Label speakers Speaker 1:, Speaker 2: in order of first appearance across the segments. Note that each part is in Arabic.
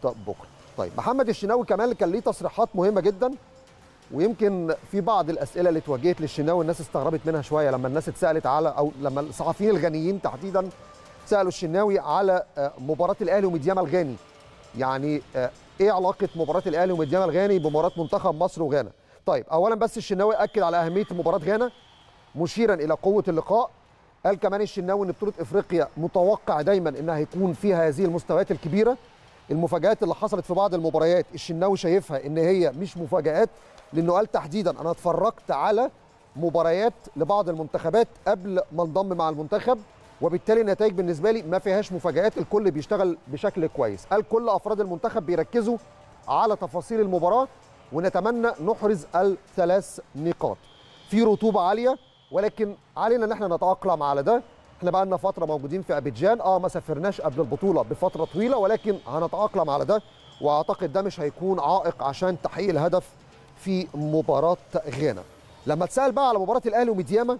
Speaker 1: بكره. طيب محمد الشناوي كمان كان ليه تصريحات مهمه جدا، ويمكن في بعض الاسئله اللي اتوجهت للشناوي الناس استغربت منها شويه لما الناس اتسالت على، او لما الصحفيين الغنيين تحديدا سالوا الشناوي على مباراه الاهلي وميدياما الغاني. يعني ايه علاقه مباراه الاهلي وميدياما الغاني بمباراه منتخب مصر وغانا؟ طيب اولا بس الشناوي اكد على اهميه مباراه غانا مشيرا الى قوه اللقاء. قال كمان الشناوي ان بطوله افريقيا متوقع دايما انها هيكون فيها هذه المستويات الكبيره. المفاجآت اللي حصلت في بعض المباريات الشناوي شايفها ان هي مش مفاجآت، لانه قال تحديدا انا اتفرجت على مباريات لبعض المنتخبات قبل ما انضم مع المنتخب، وبالتالي النتائج بالنسبه لي ما فيهاش مفاجآت، الكل بيشتغل بشكل كويس. قال كل افراد المنتخب بيركزوا على تفاصيل المباراه ونتمنى نحرز الثلاث نقاط. في رطوبه عاليه ولكن علينا ان احنا نتاقلم على ده. احنا بقى لنا فتره موجودين في ابيجان، ما سافرناش قبل البطوله بفتره طويله، ولكن هنتاقلم على ده، واعتقد ده مش هيكون عائق عشان تحقيق الهدف في مباراه غانا. لما اتسال بقى على مباراه الاهلي وميدياما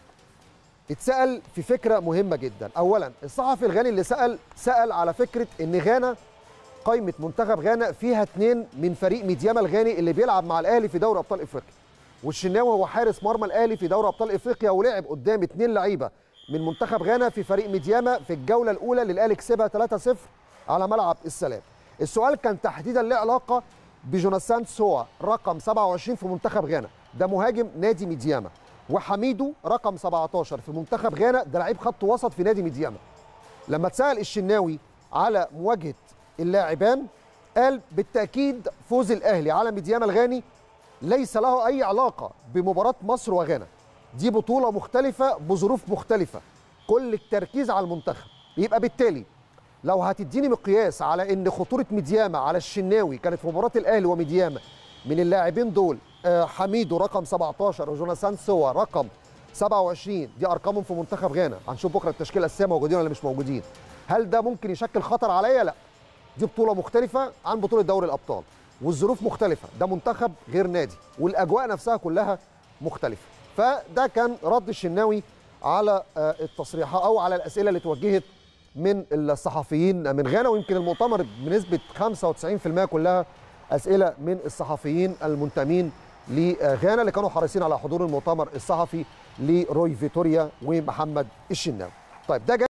Speaker 1: اتسال في فكره مهمه جدا. اولا الصحفي الغاني اللي سال على فكره ان غانا قائمه منتخب غانا فيها 2 من فريق ميدياما الغاني اللي بيلعب مع الاهلي في دوري ابطال افريقيا، والشناوي هو حارس مرمى الاهلي في دوري ابطال افريقيا ولعب قدام 2 لعيبه من منتخب غانا في فريق ميدياما في الجوله الاولى اللي الاهلي كسبها 3-0 على ملعب السلام. السؤال كان تحديدا له علاقه بجوناثان سوا رقم 27 في منتخب غانا، ده مهاجم نادي ميدياما، وحميدو رقم 17 في منتخب غانا، ده لعيب خط وسط في نادي ميدياما. لما اتسال الشناوي على مواجهه اللاعبان قال بالتاكيد فوز الاهلي على ميدياما الغاني ليس له اي علاقه بمباراه مصر وغانا، دي بطوله مختلفه بظروف مختلفه، كل التركيز على المنتخب. يبقى بالتالي لو هتديني مقياس على ان خطوره ميدياما على الشناوي كانت في مباراه الاهلي وميدياما من اللاعبين دول حميدو رقم 17 وجوناثان سوا رقم 27، دي ارقامهم في منتخب غانا. هنشوف بكره التشكيله الاساسيه موجودين ولا مش موجودين. هل ده ممكن يشكل خطر عليا؟ لا، دي بطوله مختلفه عن بطوله دوري الابطال، والظروف مختلفه، ده منتخب غير نادي، والاجواء نفسها كلها مختلفه. فده كان رد الشناوي على التصريحات او على الاسئله اللي اتوجهت من الصحفيين من غانا، ويمكن المؤتمر بنسبه 95% كلها اسئله من الصحفيين المنتمين لغانا اللي كانوا حريصين على حضور المؤتمر الصحفي لروي فيتوريا ومحمد الشناوي. طيب ده